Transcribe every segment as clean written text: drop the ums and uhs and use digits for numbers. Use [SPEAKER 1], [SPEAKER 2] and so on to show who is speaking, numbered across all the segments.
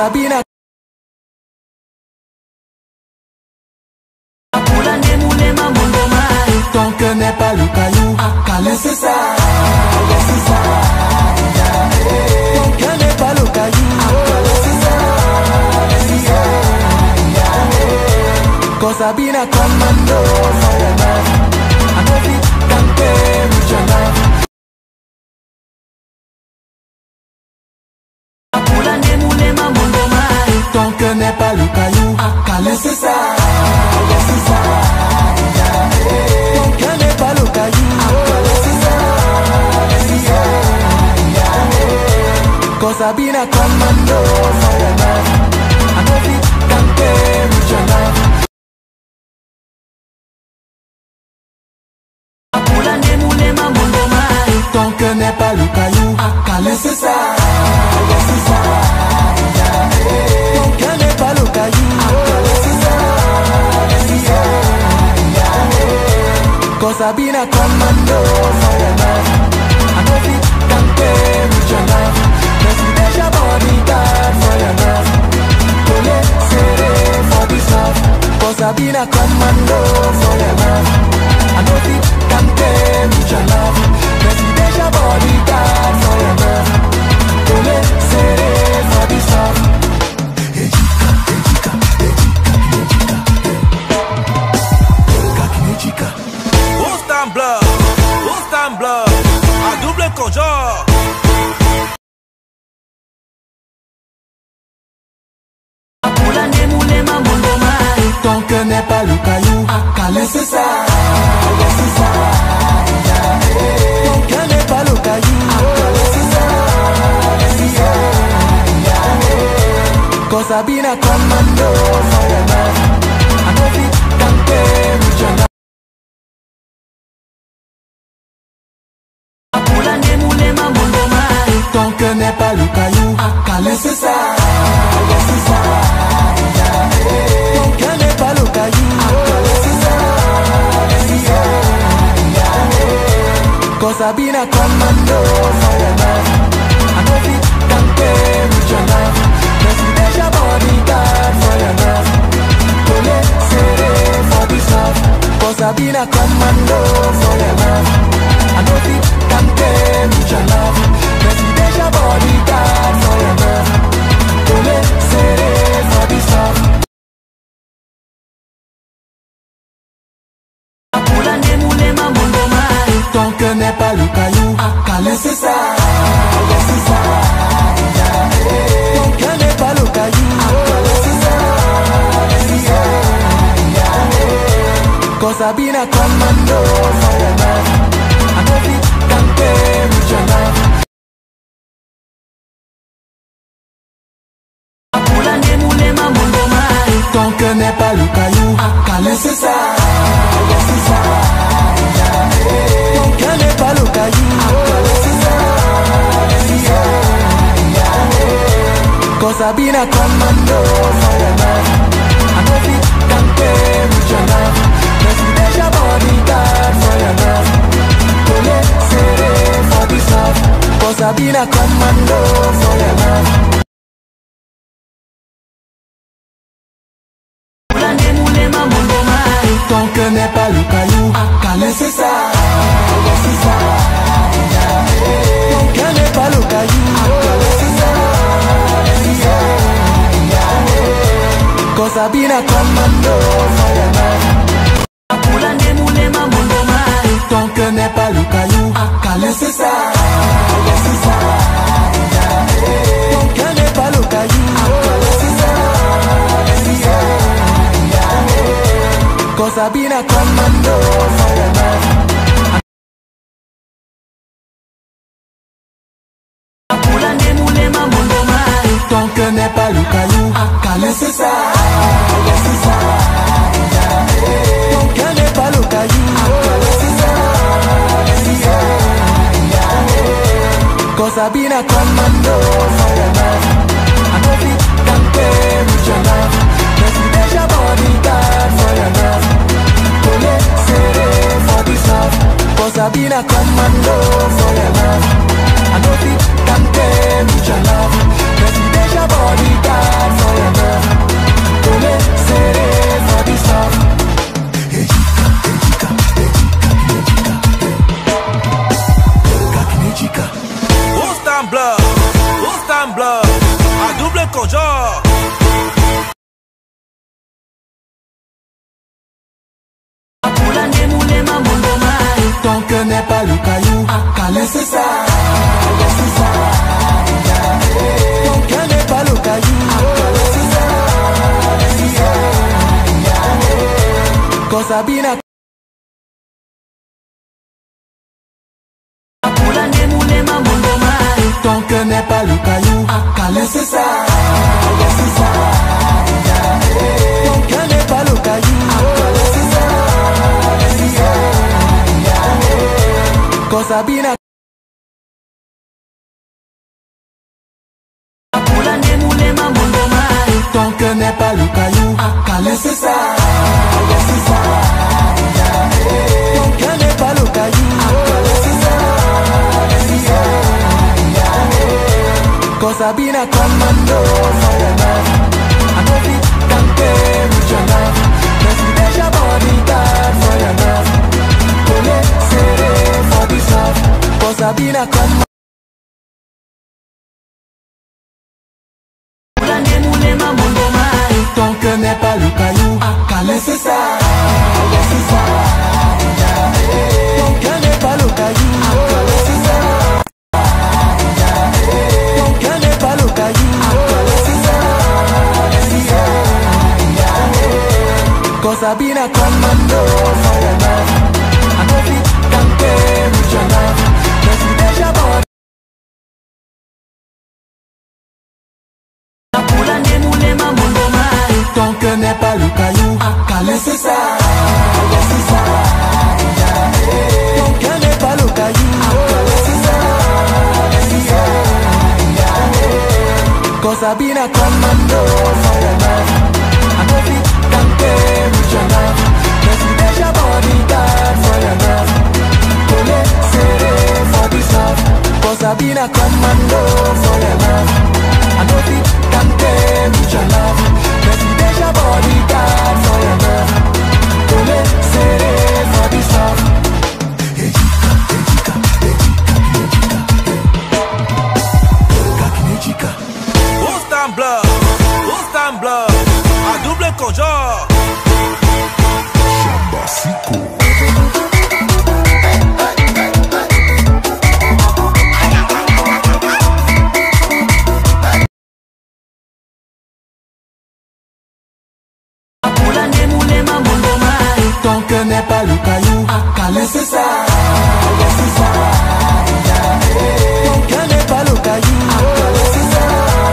[SPEAKER 1] Sabina. Ton cœur n'est pas le caillou, laissez ça, laissez ça. Ton cœur n'est pas le caillou, laissez ça, laissez ça. Cause Sabina commando, Sayana, I know it can be Mujana. Ton cœur n'est pas le caillou, laissez ça, laissez ça. Ton cœur n'est pas le caillou, laissez ça, laissez ça. Cause Sabina commando, Sayana, I know it can be Mujana. Ton cœur n'est pas le caillou, laissez ça, laissez ça. Ton cœur n'est pas le caillou, laissez ça, laissez ça. Cause Sabina commando, Sayana, I know it can be Mujana. Mais si déjà bodyguard, Sayana, collé, serré, for this love. Cause Sabina commando, Sayana, I know it can be Mujana. Mais si déjà bodyguard, Sayana, collé, serré, for this love.
[SPEAKER 2] Houston Blood, à double cojor.
[SPEAKER 1] Ton cœur n'est pas le caillou, laissez ça, laissez ça. Ton cœur n'est pas le caillou, laissez ça, laissez ça. Cause Sabina commando, Sayana, I know it can be Mujana. Ton cœur n'est pas le caillou, laissez ça, laissez ça. Ton cœur n'est pas le caillou, laissez ça, laissez ça. Cause Sabina commando, Sayana, I know it can be Mujana. Mais si déjà bodyguard, Sayana, collé, serré, for this love. Cause Sabina commando, Sayana, I know it can be Mujana. Mais si déjà bodyguard, Sayana, collé, serré, for this love. Ton cœur n'est pas le caillou, laissez ça, laissez ça. Ton cœur n'est pas le caillou, laissez ça, laissez ça. Cause Sabina commando, Sayana, I know it can be Mujana. Ton cœur n'est pas le caillou, laissez ça, laissez ça. Ton cœur n'est pas le caillou, laissez ça, laissez ça. Cause Sabina commando, Sayana, I know it can be Mujana. Mais si déjà bodyguard, Sayana, collé, serré, for this love. Cause Sabina commando, Sayana. Ton cœur n'est pas le caillou, laissez ça, laissez ça. Ton cœur n'est pas le caillou, laissez ça, laissez ça. Cause Sabina commando, Sayana. Ton cœur n'est pas le caillou, laissez ça, laissez ça. Ton cœur n'est pas le caillou, laissez ça, laissez ça. Cause Sabina commando, Sayana. Ton cœur n'est pas le caillou, laissez ça, laissez ça. Ton cœur n'est pas le caillou, laissez ça, laissez ça. Cause Sabina commando, Sayana, I know it can be Mujana. Mais si déjà bodyguard, Sayana, collé, serré, for this love. Cause Sabina commando, Sayana, I know it can be Mujana. Mais si déjà bodyguard. Ton cœur n'est pas le caillou, laissez ça. Ton cœur n'est pas le caillou, laissez ça. Cause I been a ton cœur n'est pas le caillou, laissez ça. Ton cœur n'est pas le caillou, laissez ça. Cause I been a ton cœur n'est pas le caillou, laissez ça. Ton cœur n'est pas le caillou, laissez ça. Cause I been a commando for your love. I know it can pay with your love. Let's be déjà bodyguard for your love. Kole serré for this love. Cause I been a commando. Ton cœur n'est pas le caillou, laissez ça. Ton cœur n'est pas le caillou, laissez ça. Ton cœur n'est pas le caillou, laissez ça. Cause I been a commando for your love. I know it can pay with your love. Let's be déjà bodyguard. Ton cœur n'est pas le caillou, laissez ça. Ton cœur n'est pas le caillou, laissez ça. Cause I been a commando for your love. I know it can pay with your love. Let's be déjà bodyguard for your love. Kole serré for this love. Cause I been a commando for your love. I know it can pay with your love. Let's be déjà bodyguard for your love. Kole serré for this love.
[SPEAKER 2] Houston Blood, à double conjure.
[SPEAKER 1] Ton cœur n'est pas le caillou, laissez ça. Ton cœur n'est pas le caillou, laissez ça.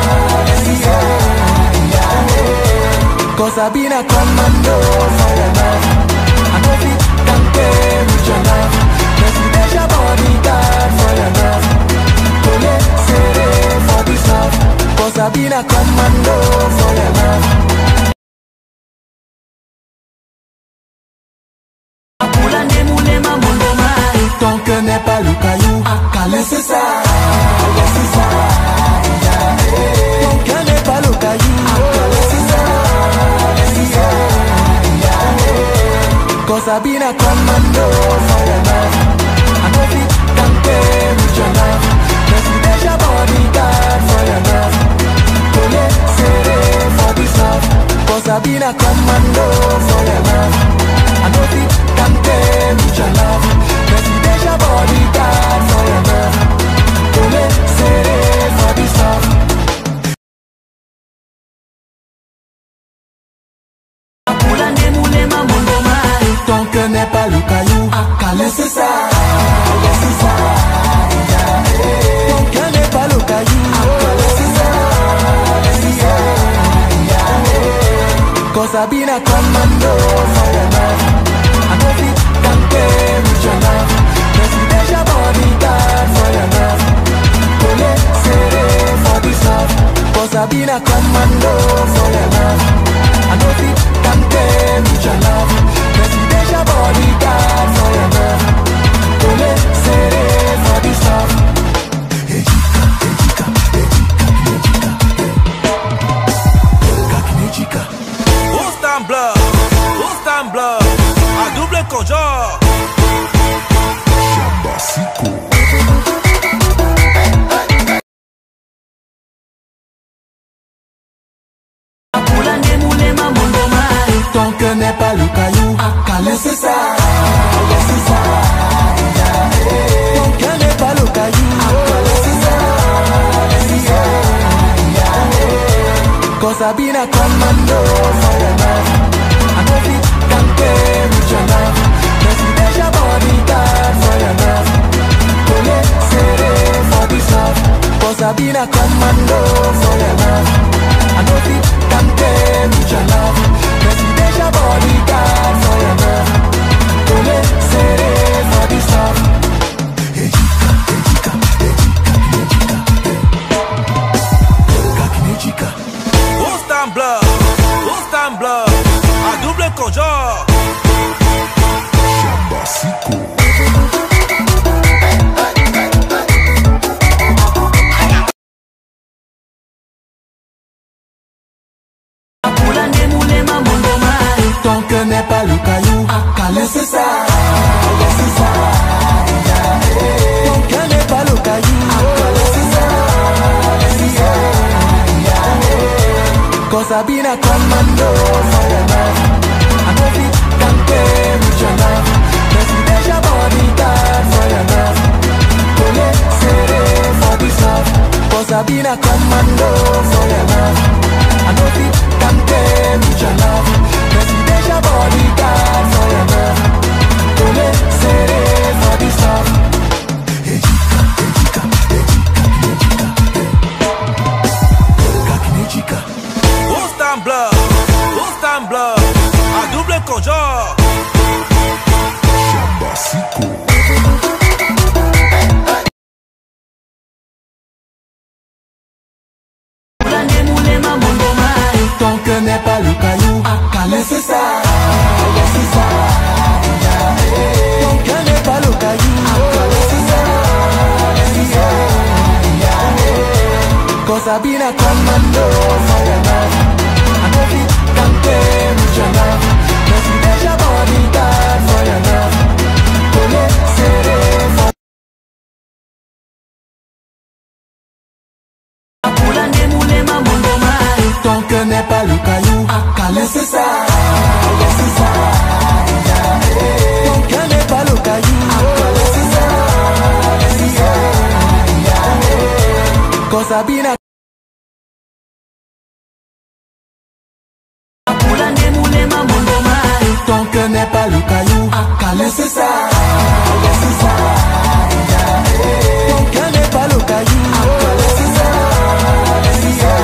[SPEAKER 1] Cause I been a commando for your love. I know it can pay with your love. Let's be déjà bodyguard for your love. Kole serré for this love. Cause I been a commando for your love. Ton cœur n'est pas le caillou, laissez ça. Ton cœur n'est pas le caillou, laissez ça. Cause I been a commando for your love. I know it can pay with your love. Let's be déjà bodyguard for your love. Kole serré for this love. Cause I been a commando for your love. I know it can pay with your love. Let's be déjà bodyguard for your love. Kole serré for this love. Ton cœur n'est pas le caillou, laissez ça. Ton cœur n'est pas le caillou, laissez ça. Cause I been a commando for your love. I know it can pay with your love. Let's be déjà bodyguard for your love. Kole serré for this love. Cause I been a commando for your love. I know it can pay with your love. Let's be déjà bodyguard for your love. Kole serré for this love.
[SPEAKER 2] Houston Blood, à double conjure.
[SPEAKER 1] Ton cœur n'est pas le caillou, qu'à laisser ça, laisser ça. Ton cœur n'est pas le caillou, qu'à laisser ça, laisser ça. Cause I been a commando for your love. I know fit compare with your love. Presidential bodyguard for your love. Kole sere for this love. Cause I been a commando for your love. I know fit compare with your love. Presidential bodyguard for your love. Kole sere for this love. Ejika, ejika, ejika, ejika, ejika.
[SPEAKER 2] Houston Blood, à double conjure.
[SPEAKER 1] Ton cœur n'est pas le caillou, qu'à laisser ça, laisser ça. Ton cœur n'est pas le caillou, qu'à laisser ça, laisser ça. Cause I been a commando for your love. I know fit compare with your love. Presidential bodyguard for your love. Kole sere for this love. Cause I been a commando for your love. I know fit compare with your love. Presidential bodyguard for your love. Kole sere for this love. Ejika, ejika, ejika, ejika, ejika.
[SPEAKER 2] Houston Blood, à double conjure.
[SPEAKER 1] Ton cœur n'est pas le caillou, qu'à laisser ça, laisser ça. Ton cœur n'est pas le caillou, qu'à laisser ça, laisser ça. Cause I been a commando for your love. I know fit compare with your love. Presidential bodyguard for your love. Kole sere for. Ton cœur n'est pas le caillou, qu'à laisser ça, laisser ça. Ton cœur n'est pas le caillou, qu'à laisser ça, laisser ça. Cause I been a ton cœur n'est pas le caillou, qu'à laisser ça, laisser ça. Ton cœur n'est pas le caillou, qu'à laisser ça, laisser ça.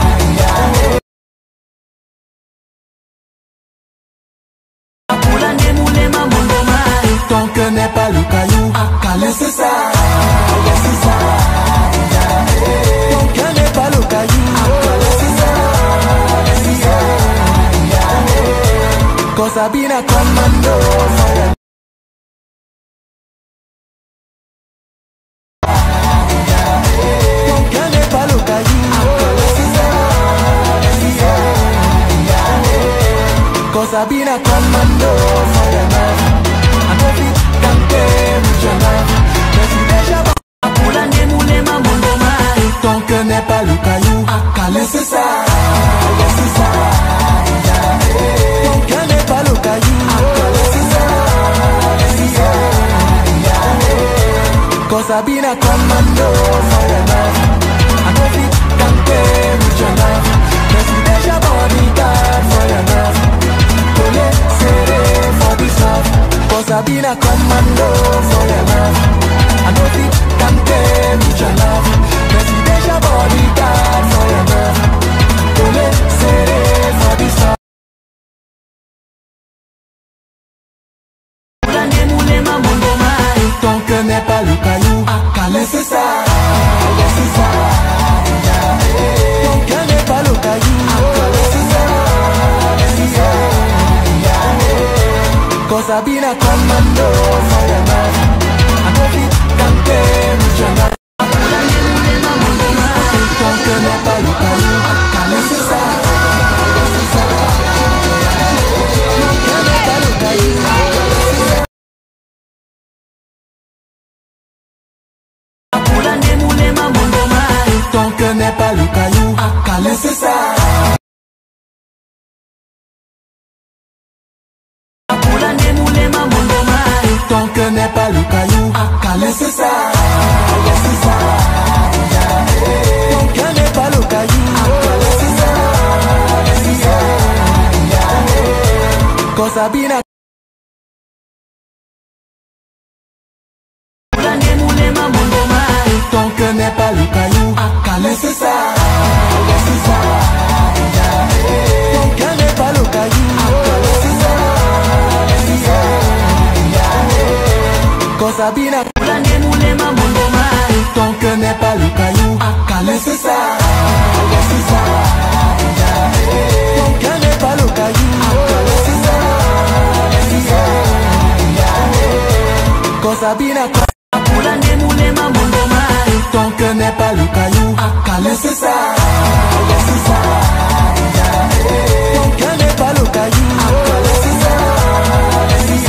[SPEAKER 1] Ton cœur n'est pas le caillou, qu'à laisser ça, laisser ça. Ton cœur n'est pas le caillou, qu'à laisser ça, laisser ça. Cause I been a commando for your. Ton cœur n'est pas le caillou, qu'à laisser ça, laisser ça. Cause I been a commando for your love. I know fit compare with your love. Presidential. Ton cœur n'est pas le caillou, qu'à laisser ça, laisser ça. Ton cœur n'est pas le caillou, qu'à laisser ça, laisser ça. Cause I been a commando for your love. I know fit compare with your love. Presidential bodyguard for your love. Kole sere for this love. Cause I been a commando for your love. I know fit compare with your love. Presidential bodyguard for your love. Kole sere for this love. Ton cœur n'est pas le caillou, qu'à laisser ça, laisser ça. Ton cœur n'est pas le caillou, qu'à laisser ça, laisser ça. Cause I been a commando for your love. I know fit compare with your love. Ton cœur n'est pas le caillou, qu'à laisser ça, laisser ça. Ton cœur n'est pas le caillou, qu'à laisser ça. Ton cœur n'est pas le caillou, qu'à laisser ça. Sabina. Ton cœur n'est pas le caillou, laisse ça, laisse ça. Ton cœur n'est pas le caillou, laisse ça, laisse ça. Sabina. Ton cœur n'est pas le caillou, laisse ça, laisse ça. Ton cœur n'est pas le caillou, laisse ça, laisse ça. Sabina. Ton cœur n'est pas le caillou, laisse ça, laisse ça. Ton cœur n'est pas le caillou, laisse ça, laisse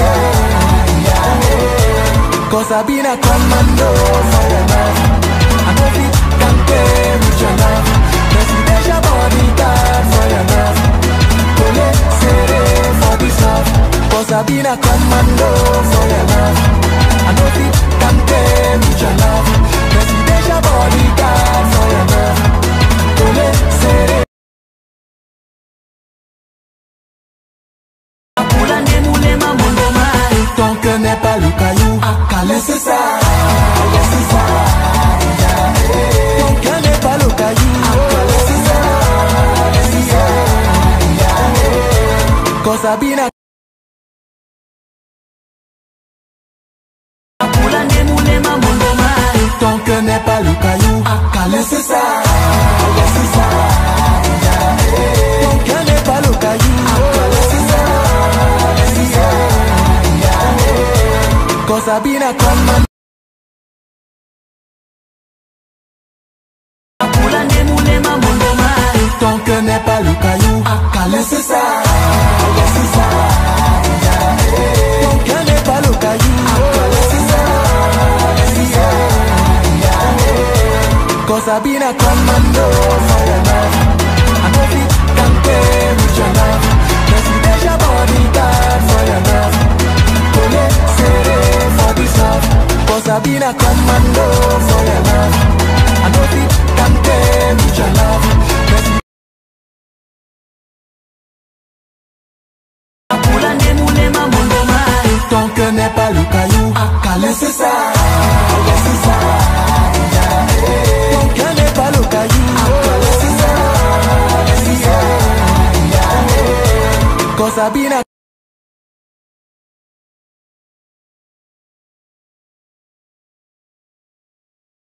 [SPEAKER 1] ça. Sabina commando for your love, I know fit compare with your love. Presidential bodyguard for your love, Kole Sere for this love. Sabina commando for your love, I know fit compare with your love. Presidential bodyguard for your love, Kole Sere. Ton cœur n'est pas le caillou, laisse ça, laisse ça. Ton cœur n'est pas le caillou, laisse ça, laisse ça. Sabina. Ton cœur n'est pas le caillou, laisse ça, laisse ça. Ton cœur n'est pas le caillou, laisse ça, laisse ça. Sabina commando. Ton cœur n'est pas le caillou, laisse ça, laisse ça. Ton cœur n'est pas le caillou, laisse ça, laisse ça. Sabina commando for your love, I know fit compare with your love. Presidential bodyguard for your love, Kole Sere for this love. Sabina commando for your love, I know fit compare with your love. Ton cœur n'est pas le caillou, laisse ça, laisse ça. Ton cœur n'est pas le caillou, laisse ça, laisse ça. Sabina.